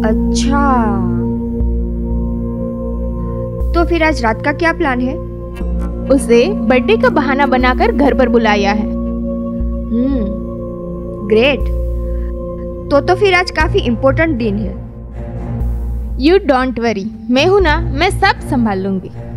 अच्छा, तो फिर आज रात का क्या प्लान है? उसे बर्थडे का बहाना बनाकर घर पर बुलाया है। ग्रेट। तो फिर आज काफी इम्पोर्टेंट दिन है। यू डोंट वरी, मैं हूं ना, मैं सब संभाल लूंगी।